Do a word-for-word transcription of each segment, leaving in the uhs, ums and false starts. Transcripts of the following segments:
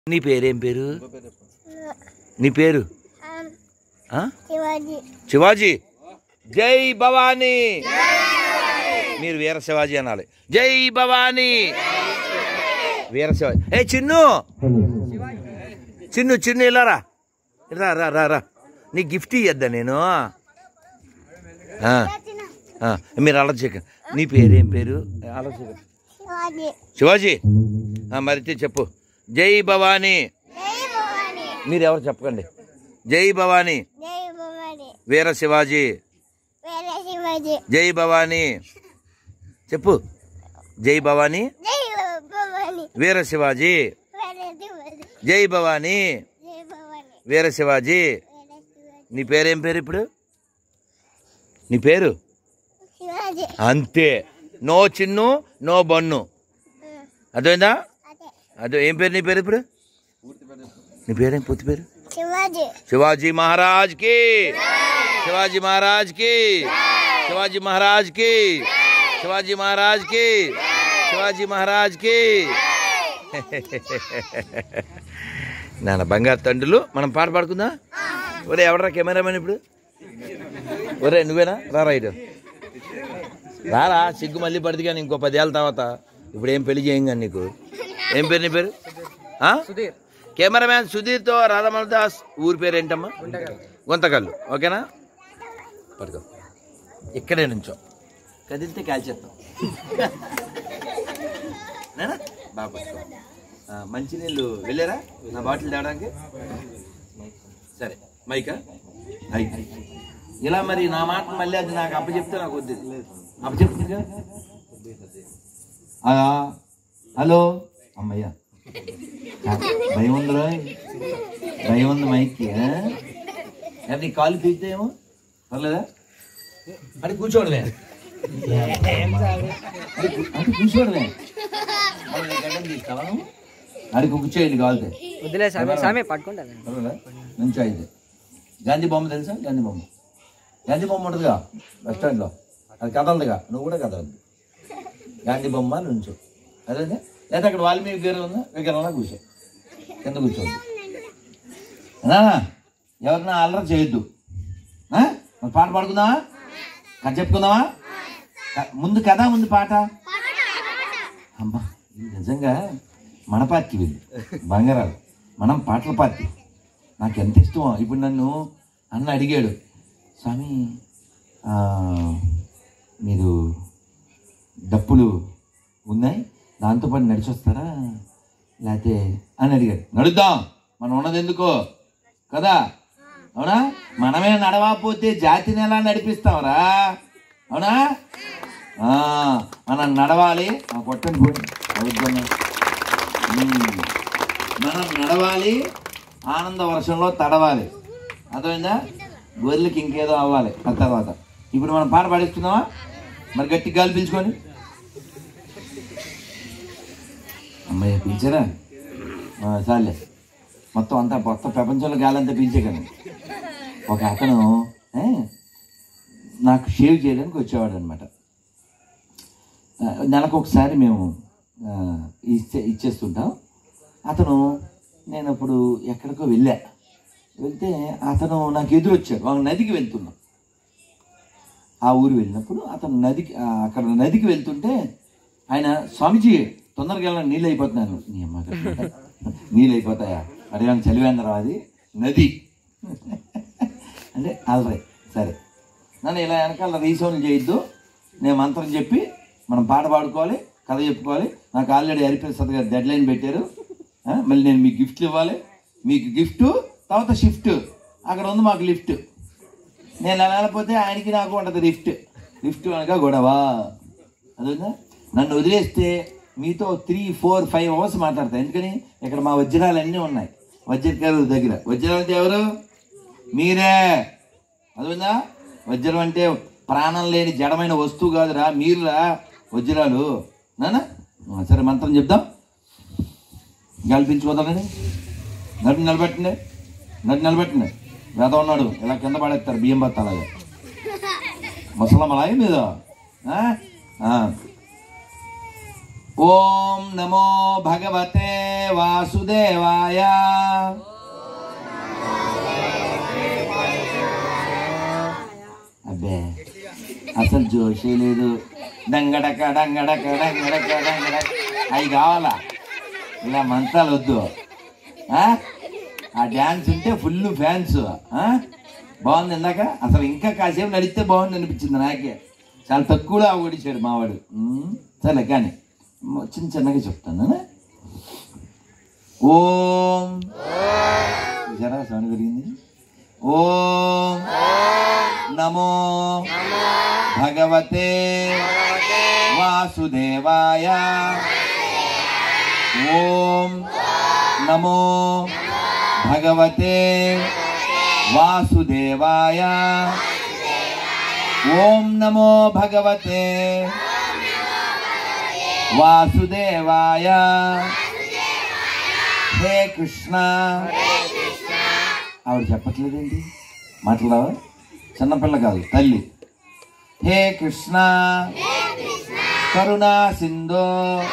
నీ పేరేం పేరు? నీ పేరు శివాజీ. జై భవానీ. మీరు వీర శివాజీ అనాలి. జై భవానీ. వీర శివాజీ. ఏ చిన్ను చిన్ను చిన్ను ఇలా రా రా రా రా రా నీ గిఫ్ట్ ఇద్దా నేను. మీరు ఆలోచించకండి. నీ పేరేం పేరు? ఆలోచించకండి. శివాజీ. మరైతే చెప్పు. జై భవానీ. మీరు ఎవరు చెప్పకండి. జై భవానీ. వీర శివాజీ. జై భవానీ. చెప్పు. జై భవానీ. వీర శివాజీ. జై భవానీ. వీర శివాజీ. నీ పేరేం పేరు ఇప్పుడు? నీ పేరు అంతే. No Chinnu no Bannu. అదేందా? అదే ఏం పేరు నీ పేరు ఇప్పుడు? నీ పేరేం పూర్తి పేరు? శివాజీ మహారాజ్ కి. శివాజీ మహారాజ్ కి. శివాజీ మహారాజ్ కి. శివాజీ మహారాజ్ కి. శివాజీ మహారాజ్ కి. నాన్న బంగారు తండ్రులు. మనం పాట పాడుకుందా? ఒరే ఎవడరా కెమెరామెన్ ఇప్పుడు? ఒరే నువ్వేనా? రారా ఇటు రారా. సిగ్గు మళ్ళీ పడితే కానీ ఇంకో పదేళ్ళ తర్వాత. ఇప్పుడు ఏం పెళ్లి చేయం కానీ నీకు. ఏం పేరు నీ పేరు? కెమెరామ్యాన్ సుధీర్తో రాధామోహన్ దాస్. ఊరి పేరు ఏంటమ్మా? గుంతకల్లు. ఓకేనా? పట్టుకో. ఇక్కడే నుంచో కదిలితే కాల్చేస్తాం. నేనా బాగా మంచినీళ్ళు వెళ్ళారా నా బాటిల్ తేవడానికి? సరే మైకా అయితే ఇలా మరి నా మాట మళ్ళీ అది నాకు అప్పచెప్తే నాకు వద్దు. అప్పచెప్తుంది. హలో అమ్మయ్యా భయం ఉందిరా. భయం ఉంది మైక్కి. నీ కాలు పీకుతాయేమో పర్లేదా? అది కూర్చోడమే. అది కూర్చోడమే. తీస్తావా? అది కూర్చోయండి కావాలితే. నుంచి అయితే గాంధీ బొమ్మ తెలుసా? గాంధీ బొమ్మ. గాంధీ బొమ్మ ఉంటుందిగా బస్ స్టాండ్లో. అది కదలదుగా. నువ్వు కూడా కదలదు. గాంధీ బొమ్మ నుంచో. అదే లేదా అక్కడ వాల్మీకి విగ్రహం ఉందా? విగ్రహంలో కూర్చో. కింద కూర్చోండి. ఎవరన్నా అల్లరి చేయొద్దు. పాట పాడుకుందామా? కథ చెప్పుకుందామా? ముందు కథ ముందు పాట. అమ్మా నిజంగా మన పార్టీ వీళ్ళు బంగారాలు. మనం పాటల పార్టీ. నాకు ఎంత ఇష్టమో. ఇప్పుడు నన్ను అన్న అడిగాడు, స్వామి మీరు డప్పులు ఉన్నాయి దాంతోపాటు నడిచొస్తారా లేకపోతే అని అడిగాడు. నడుద్దాం, మనం ఉన్నది ఎందుకో కదా. అవునా? మనమే నడవకపోతే జాతిని ఎలా నడిపిస్తాంరా? అవునా? మనం నడవాలి. కొట్టని పోటీ మనం నడవాలి. ఆనంద వర్షంలో తడవాలి. అర్థమైందా? గొర్రెలకి ఇంకేదో అవ్వాలి ఆ తర్వాత. ఇప్పుడు మనం పాట పాడిస్తున్నావా? మరి గట్టి గాలి పీల్చుకొని. అమ్మాయి పీల్చారా? చాలే. మొత్తం అంతా మొత్తం ప్రపంచంలో గాలి అంతా పీల్చే కదా. ఒక అతను నాకు షేవ్ చేయడానికి వచ్చేవాడు అనమాట. నెలకు ఒకసారి మేము ఇచ్చే ఇచ్చేస్తుంటాం. అతను నేను అప్పుడు ఎక్కడికో వెళ్ళా. వెళ్తే అతను నాకు ఎదురు వచ్చాడు. ఒక నదికి వెళ్తున్నాం. ఆ ఊరు వెళ్ళినప్పుడు అతను నదికి అక్కడ నదికి వెళ్తుంటే ఆయన, స్వామిజీ తొందరగా వెళ్ళిన నీళ్ళు అయిపోతున్నాను. నీ అమ్మ నీళ్ళు అయిపోతాయా? అడిగాను చలివేంద్రం అది నది అంటే అలరే. సరే నన్ను ఇలా వెనకాల రీసౌండ్ చేయొద్దు. నేను మంత్రం చెప్పి మనం పాట పాడుకోవాలి, కథ చెప్పుకోవాలి. నాకు ఆల్రెడీ హరిప్రసాద్ గారు డెడ్ లైన్ పెట్టారు. మళ్ళీ నేను మీకు గిఫ్ట్లు ఇవ్వాలి. మీకు గిఫ్ట్ తర్వాత షిఫ్ట్. అక్కడ ఉంది మాకు లిఫ్ట్. నేను అలా వెళ్ళకపోతే ఆయనకి నాకు ఉంటుంది లిఫ్ట్. లిఫ్ట్ అనగా గొడవ. అదేనా? నన్ను వదిలేస్తే మీతో త్రీ ఫోర్ ఫైవ్ అవర్స్ మాట్లాడతాను. ఎందుకని ఇక్కడ మా వజ్రాలు అన్నీ ఉన్నాయి. వజ్రకారు దగ్గర. వజ్రాలు అంటే ఎవరు? మీరే. అదేనా? వజ్రం అంటే ప్రాణం లేని జడమైన వస్తువు కాదురా, మీరురా వజ్రాలు. నానా సరే మంత్రం చెప్దాం. గెలిపించుకోదామని నడు నిలబెట్టండి. నడు నిలబెట్టండి. వేద ఉన్నాడు ఇలా కింద పడేస్తారు బియ్యం బత్త అలాగే. ముసలమ్మలాగే మీద ఓం నమో భగవతే వాసుదేవాయ. అబ్బే అసలు జోషే లేదు. డంగడక డంగడక డంగడక డంగడక అవి కావాలా? ఇలా మంత్రాలు వద్దు. ఆ డ్యాన్స్ ఉంటే ఫుల్ ఫ్యాన్స్. బాగుంది. ఇందాక అసలు ఇంకా కాసేపు నడిస్తే బాగుంది అనిపించింది నాకే. చాలా తక్కువలో అవగొడిచాడు మావాడు. సరే కానీ చిన్న చిన్నగా చెప్తాను. ఓం జరా సౌండ్ పెరిగింది. ఓం నమో భగవతే వాసుదేవాయ. ఓం నమో భగవతే వాసుదేవాయ. ఓం నమో భగవతే వాసుదేవాయ. హే కృష్ణ. ఆవిడ చెప్పట్లేదేంటి? మాట్లాడవా? చిన్నపిల్ల కాదు, తల్లి. హే కృష్ణ కరుణా సింధో.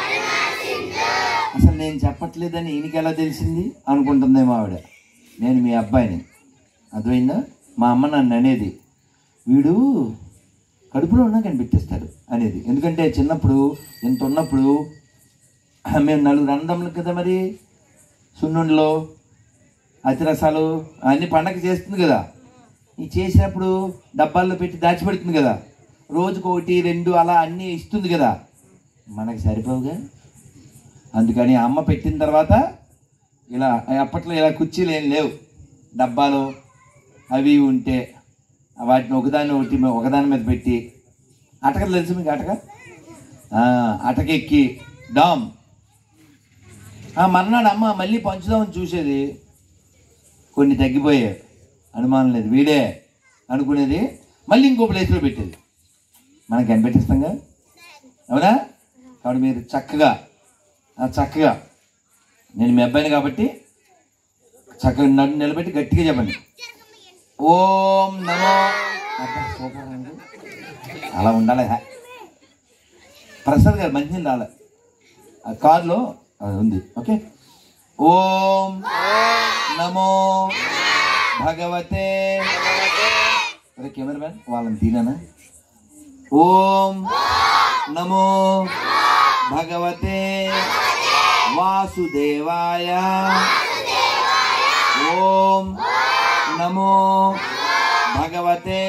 అసలు నేను చెప్పట్లేదని ఈయనకి ఎలా తెలిసింది అనుకుంటుందేమో ఆవిడ. నేను మీ అబ్బాయిని, అర్థమైందా? మా అమ్మ నన్ను అనేది వీడు కడుపులో ఉన్నా కనిపెట్టేస్తాడు అనేది. ఎందుకంటే చిన్నప్పుడు ఎంత ఉన్నప్పుడు మేము నలుగురు అన్నదమ్ములు కదా, మరి సున్నుండలో అతిరసాలు అన్ని పండగ చేస్తుంది కదా. ఈ చేసినప్పుడు డబ్బాల్లో పెట్టి దాచిపెడుతుంది కదా. రోజుకు ఒకటి రెండు అలా అన్నీ ఇస్తుంది కదా. మనకు సరిపోవుగా. అందుకని అమ్మ పెట్టిన తర్వాత ఇలా అప్పట్లో ఇలా కుర్చీలు ఏం లేవు, డబ్బాలు అవి ఉంటే వాటిని ఒకదాన్ని ఒకటి ఒకదాని మీద పెట్టి అటకలు తెలుసు మీకు? అటక అటకెక్కి డామ్ మర్నాడు అమ్మ మళ్ళీ పంచుదామని చూసేది. కొన్ని తగ్గిపోయాయి, అనుమానం లేదు, వీడే అనుకునేది. మళ్ళీ ఇంకో ప్లేస్లో పెట్టేది. మనం కనిపెట్టిస్తాంగా, అవునా? కాబట్టి మీరు చక్కగా చక్కగా నేను మీ అబ్బాయిని కాబట్టి చక్కగా నన్ను నిలబెట్టి గట్టిగా చెప్పండి. ఓం నమో. అలా ఉండాలి. ప్రసాద్ గారు మంచిగా రాలే, ఆ కార్లో ఉంది. ఓకే. ఓం నమో భగవతే. కెమెరామ్యాన్ వాళ్ళని తీరానా? ఓం నమో భగవతే వాసుదేవాయ. ఓం నమో భగవతే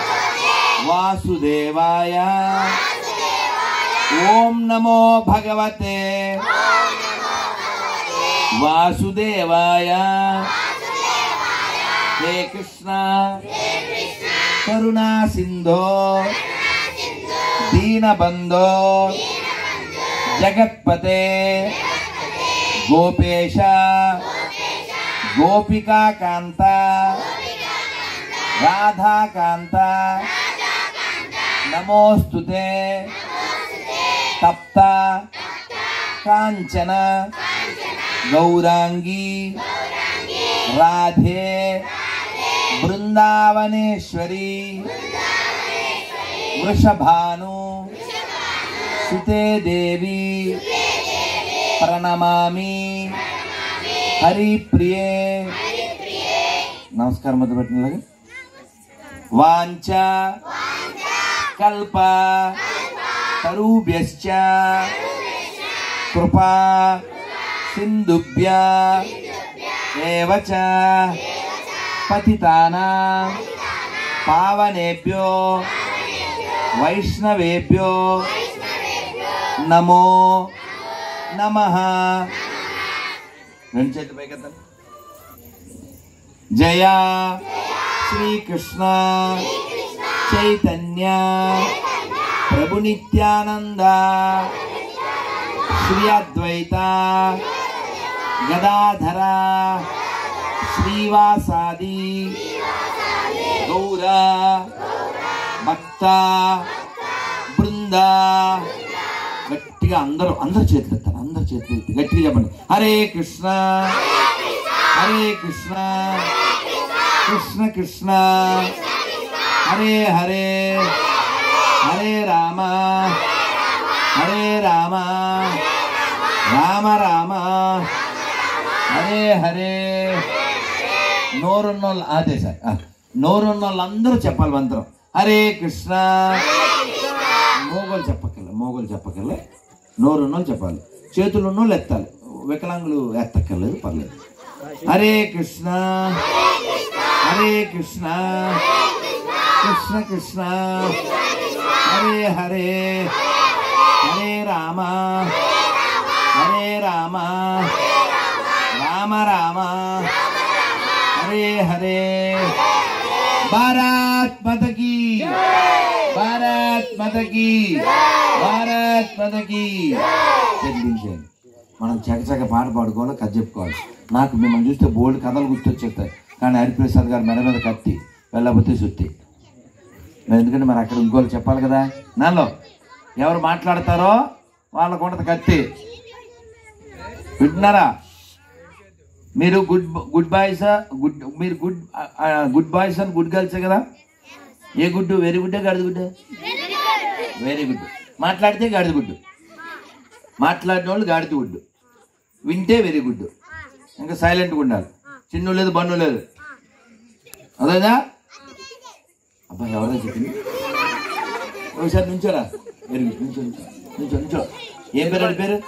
వాసుదేవాయ. ఓం నమో భగవతే వాసుదేవాయ. హే కృష్ణ కరుణా సింధో దీనబంధో జగత్పతే గోపేశ గోపికాకాంత రాధాకాంత నమోస్తుతే తప్త కాంచన గౌరాంగి రాధే బృందావనేశ్వరి వృషభాను సుతే దేవి ప్రణమామి హరిప్రియే. నమస్కారం మొదలు పెట్టినలాగా. వాంఛ కల్ప తరుభ్యశ్చ కృపా సింధుభ్య ఏవ చ పతితానాం పావనేభ్యో వైష్ణవేభ్యో నమో నమః. రెండు చేతులు పైకెత్తండి. జయ శ్రీకృష్ణ చైతన్య ప్రభు నిత్యానంద శ్రీ అద్వైత గదాధర శ్రీవాసాది గౌర భక్త బృంద. గట్టిగా అందరూ అందరు చేతులు ఎత్తారు, అందరు చేతులు ఎత్తి గట్టిగా చెప్పండి. హరే కృష్ణ హరే కృష్ణ కృష్ణ కృష్ణ హరే హరే హరే రామ హరే రామ రామ రామ హరే హరే. నోరున్నోళ్ళు అదే సార్, నోరున్న వాళ్ళందరూ చెప్పాలి మంత్రం. హరే కృష్ణ. మోగోలు చెప్పక్కర్లే, మోగోలు చెప్పక్కర్లే, నోరున్నోళ్ళు చెప్పాలి. చేతులు ఉన్నోళ్ళు ఎత్తాలి, వికలాంగులు ఎత్తక్కర్లేదు, పర్లేదు. హరే కృష్ణ హరే కృష్ణ కృష్ణ కృష్ణ హరే హరే. హరే రామ హరే రామ రామ రామ హరే హరే. భారత్ మాతా కీ, భారత్ మాతా కీ, భారత్ మాతా కీ. చెల్లించేయండి. మనం చకచక పాట పాడుకోవాలి, కథ చెప్పుకోవాలి. నాకు మిమ్మల్ని చూస్తే బోల్డ్ కథలు గుర్తొచ్చేస్తాయి, కానీ హరిప్రసాద్ గారు మెడ మీద కత్తి, వెళ్ళకపోతే సుత్తి. ఎందుకంటే మరి అక్కడ ఇంకోళ్ళు చెప్పాలి కదా. నాలో ఎవరు మాట్లాడతారో వాళ్ళకు ఉండదు కత్తి. వింటున్నారా? మీరు గుడ్ గుడ్ బాయ్స్, గుడ్ మీరు good good boys and good గర్ల్సే కదా. ఏ గుడ్డు? వెరీ గుడ్డే గాడిద గుడ్డే? Very good. మాట్లాడితే గాడిద గుడ్డు, మాట్లాడిన వాళ్ళు గాడిద గుడ్డు, వింటే వెరీ గుడ్. ఇంకా సైలెంట్గా ఉండాలి. చిన్ను లేదు, బన్ను లేదు. అదేనా? అబ్బాయి ఎవరైనా చెప్పింది? ఒకసారి నుంచోరా. Very good. నుంచో నుంచో నుంచో. ఏం పేరు అని పేరు?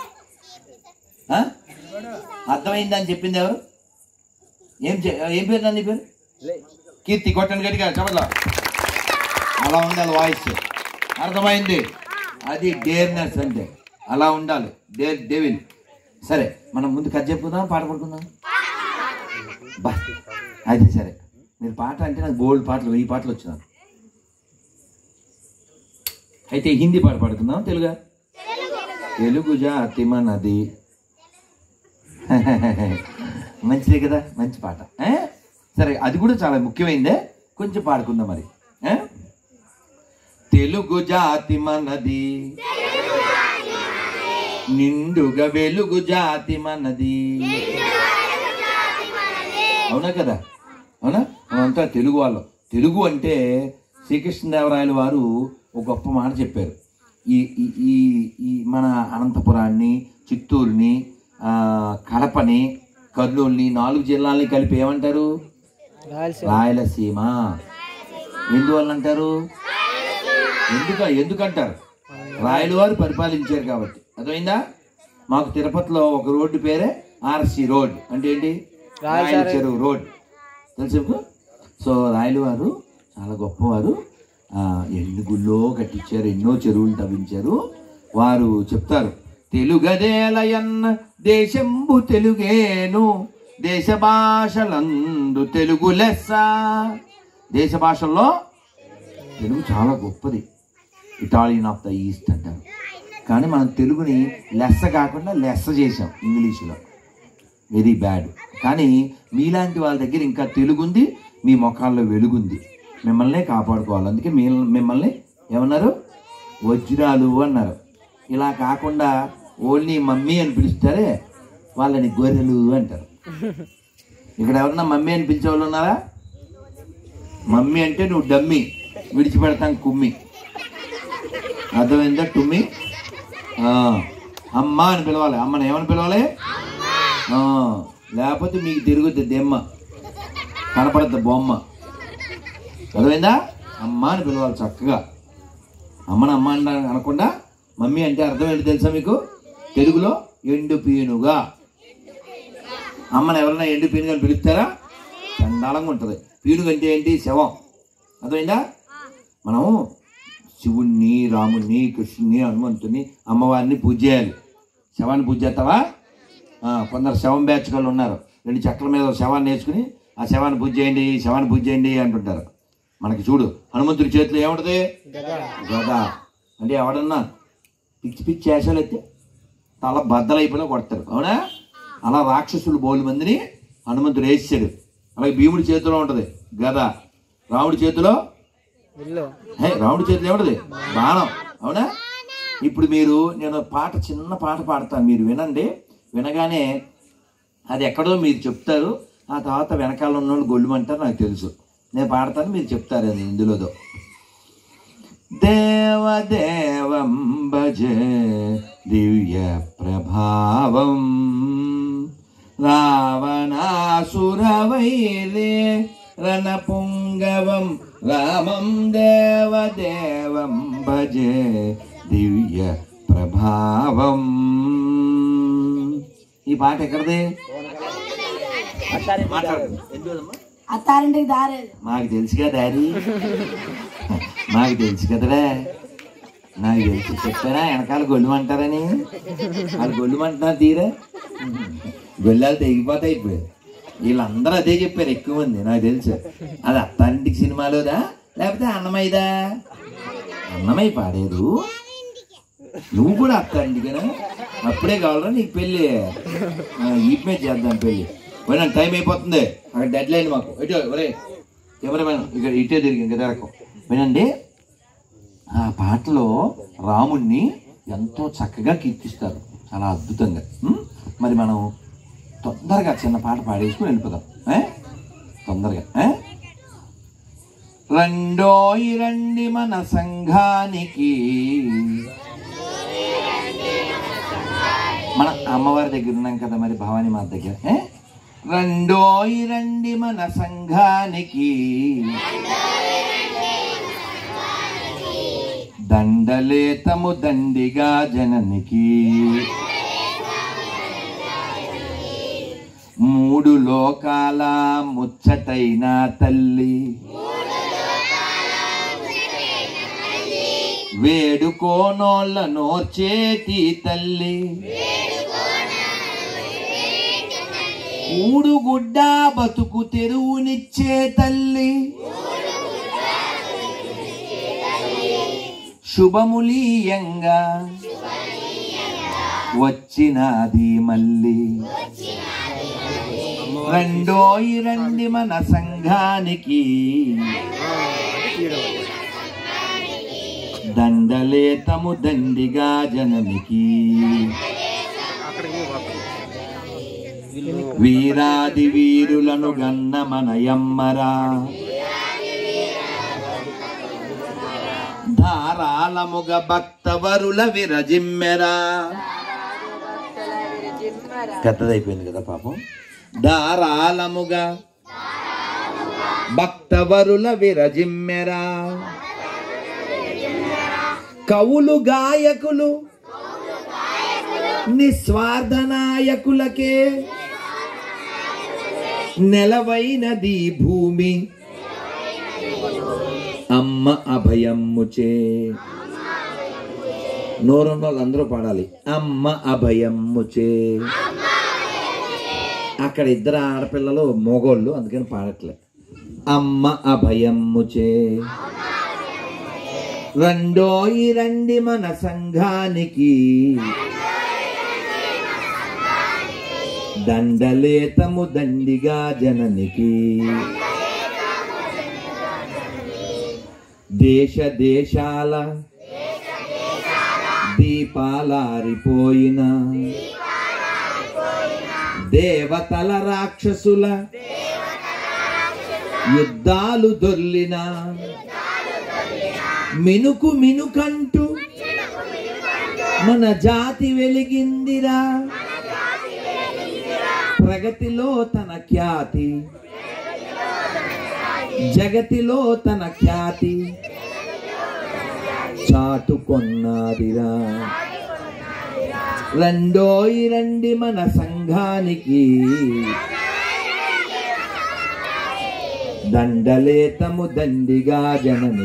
అర్థమైందని చెప్పింది ఎవరు? ఏం ఏం పేరు నన్ను పేరు? కీర్తి. కొట్టండి గట్టిగా చెప్పట్లా. అలా ఉండాలి వాయిస్. అర్థమైంది? అది డేర్నెస్ అంటే అలా ఉండాలి. Daredevil. సరే, మనం ముందు కథ చెప్పుకుందాం, పాట పడుకుందాం. బా అయితే సరే, మీరు పాట అంటే నాకు బోల్డ్ పాటలు, వెయ్యి పాటలు వచ్చినాను. అయితే హిందీ పాట పాడుకుందాం. తెలుగా? తెలుగు జాతి మనది. మంచిదే కదా, మంచి పాట. సరే, అది కూడా చాలా ముఖ్యమైందే, కొంచెం పాడుకుందాం మరి. తెలుగు జాతి మనది, నిండుగా వెలుగు జాతి మనది. అవునా కదా? అవునా? మనంతా తెలుగు వాళ్ళం. తెలుగు అంటే శ్రీకృష్ణదేవరాయల వారు ఒక గొప్ప మాట చెప్పారు. ఈ ఈ ఈ మన అనంతపురాన్ని, చిత్తూరుని, కడపని, కర్నూలుని, నాలుగు జిల్లాలని కలిపి ఏమంటారు? రాయలసీమ. ఎందువల్ల అంటారు? ఎందుక ఎందుకంటారు? రాయల వారు పరిపాలించారు కాబట్టి. అర్థమైందా? మాకు తిరుపతిలో ఒక రోడ్డు పేరే ఆర్సి రోడ్. అంటే ఏంటి? రాయల చెరువు రోడ్. తెలుసు. సో రాయల వారు చాలా గొప్పవారు. ఎన్ని గుళ్ళో కట్టించారు, ఎన్నో చెరువులు తవ్వించారు. వారు చెప్తారు, తెలుగదేలయన్న దేశంబు తెలుగేను, దేశ భాషలందు తెలుగు లెస్స. దేశ భాషల్లో తెలుగు చాలా గొప్పది. ఇటాలియన్ ఆఫ్ ద ఈస్ట్ అంటారు. కానీ మనం తెలుగుని లెస్స కాకుండా లెస్స చేసాం ఇంగ్లీషులో. Very bad. కానీ మీలాంటి వాళ్ళ దగ్గర ఇంకా తెలుగుంది, మీ ముఖాల్లో వెలుగుంది. మిమ్మల్నే కాపాడుకోవాలి. అందుకే మీ మిమ్మల్ని ఏమన్నారు? వజ్రాలు అన్నారు. ఇలా కాకుండా ఓన్లీ మమ్మీ అని పిలుస్తారే వాళ్ళని గొర్రెలు అంటారు. ఇక్కడ ఎవరన్నా మమ్మీ అని పిలిచే వాళ్ళు ఉన్నారా? మమ్మీ అంటే నువ్వు డమ్మి, విడిచిపెడతాం కుమ్మి. అర్థమైందా? టుమ్మి. అమ్మ అని పిలవాలి. అమ్మని ఏమని పిలవాలి? లేకపోతే మీకు తిరుగుద్ది దెమ్మ, కనపడద్దు బొమ్మ. అర్థమైందా? అమ్మ అని పిలవాలి చక్కగా. అమ్మని అమ్మ అని అనకుండా మమ్మీ అంటే అర్థం ఏంటి తెలుసా మీకు? తెలుగులో ఎండు పీనుగా. అమ్మని ఎవరైనా ఎండు పీనుగా అని పిలుస్తారా? చండాలంగా ఉంటుంది. పీనుగ అంటే ఏంటి? శవం. అర్థమైందా? మనం శివుణ్ణి, రాముణ్ణి, కృష్ణుని, హనుమంతుని, అమ్మవారిని పూజ చేయాలి. శవాన్ని పూజ చేస్తావా? కొందరు శవం బ్యాచ్గాళ్ళు ఉన్నారు. రెండు చెక్కల మీద శవాన్ని వేసుకుని ఆ శవాన్ని పూజ చేయండి, శవాన్ని పూజ చేయండి అంటుంటారు. మనకి చూడు, హనుమంతుడి చేతిలో ఏముంటుంది? గద. అంటే ఎవడన్నా పిచ్చి పిచ్చి వేషాలు అయితే తల బద్దలైపోయినా కొడతారు. అవునా? అలా రాక్షసులు బోలు మందిని హనుమంతుడు వేసాడు. అలాగే భీముడి చేతిలో ఉంటుంది గద, రాముడి చేతిలో రాముడి చేతిలో ఏముంటుంది? బాణం. అవునా? ఇప్పుడు మీరు, నేను పాట, చిన్న పాట పాడతాను, మీరు వినండి. వినగానే అది ఎక్కడో మీరు చెప్తారు. ఆ తర్వాత వెనకాల ఉన్న వాళ్ళు గొల్లుమంటారు, నాకు తెలుసు. నేను పాడతాను, మీరు చెప్తారు అది ఇందులోదో. దేవదేవం భజే దివ్య ప్రభావం రావణాసురవైరే రణపుంగవం రామం దేవదేవం భజే దివ్య ప్రభావం. ఈ పాట ఎక్కడది? అత్తారింటికి దారే. మాకు తెలుసు కదా దారి, మాకు తెలుసు కదరా. నాకు తెలిసి చెప్పారా వెనకాల గొల్లు అంటారని? వాళ్ళు గొల్లు అంటున్నారు తీరా, గొల్లాలు తెగిపోతాయి. ఇప్పుడు వీళ్ళందరూ అదే చెప్పారు ఎక్కువ మంది, నాకు తెలుసు. అది అత్తారింటికి సినిమాలోదా లేకపోతే అన్నమయ్యదా? అన్నమయ్య పాడేరు, నువ్వు కూడా అత్తారింటికేనా? అప్పుడే కావాలరా నీకు పెళ్ళి? ఈ మీద చేద్దాం పెళ్ళి. పోయినా టైం అయిపోతుంది, అక్కడ డెడ్ లైన్ మాకు. ఇటు ఒరే కెమెరామెన్ ఇక్కడ ఇటే తిరిగింది కదా రకం. వినండి, ఆ పాటలో రాముణ్ణి ఎంతో చక్కగా కీర్తిస్తారు, చాలా అద్భుతంగా. మరి మనం తొందరగా చిన్న పాట పాడేసుకుని వెళ్ళిపోదాం తొందరగా. రెండోయి రండి మన సంఘానికి, మన అమ్మవారి దగ్గర ఉన్నాం కదా మరి భవానీ మాత దగ్గర. రెండోయి రండి మన సంఘానికి, దండలేతము దండిగా జననికి, మూడు లోకాల ముచ్చటైన తల్లి, వేడుకోనోళ్ళ నోర్చేటి తల్లి, మూడు గుడ్డ బతుకు తెరువునిచ్చే తల్లి, శుభములీయంగా వచ్చినది మళ్ళీ. రెండోయి రండి మన సంఘానికి, దండలేతము దండిగా జననికి, వీరాది వీరులను గన్న మనయమ్మరా, ధారాళముగ భక్తవరుల విరజిమ్మెరా. పెద్దదైపోయింది కదా పాపం. ధారాళముగా భక్తవరుల విరజిమ్మెరా, కవులు గాయకులు నిస్వార్థ నాయకులకే నెలవైనది భూమి, అమ్మ అభయమ్ముచే. నోరున్న వాళ్ళు అందరూ పాడాలి, అమ్మ అభయమ్ముచే. అక్కడ ఇద్దరు ఆడపిల్లలు మోగోళ్ళు, అందుకని పాడట్లే. అమ్మ అభయమ్ముచే, రెండోయి రండి మన సంఘానికి, దండలేతము దండిగా జననికి, దేశ దేశాల దీపాలారిపోయిన, దేవతల రాక్షసుల యుద్ధాలు దొర్లిన, మినుకు మినుకంటూ మన జాతి వెలిగిందిరా, ప్రగతిలో తన ఖ్యాతి, జగతిలో తన ఖ్యాతి చాటుకొన్నాదిరా. రెండోయి రండి మన సంఘానికి, దండలేతము దండిగా జనని.